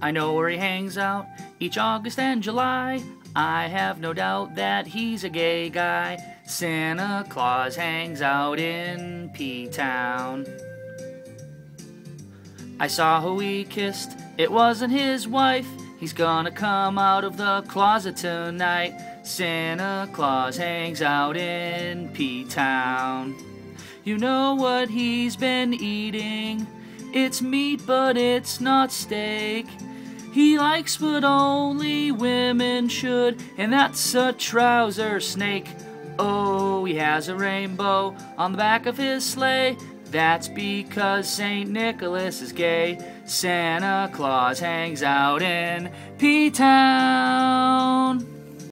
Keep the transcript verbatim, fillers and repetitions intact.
I know where he hangs out each August and July. I have no doubt that he's a gay guy. Santa Claus hangs out in P-Town. I saw who he kissed, it wasn't his wife. He's gonna come out of the closet tonight. Santa Claus hangs out in P-Town. You know what he's been eating? It's meat, but it's not steak. He likes what only women should, and that's a trouser snake. Oh, he has a rainbow on the back of his sleigh. That's because Saint Nicholas is gay. Santa Claus hangs out in P-Town.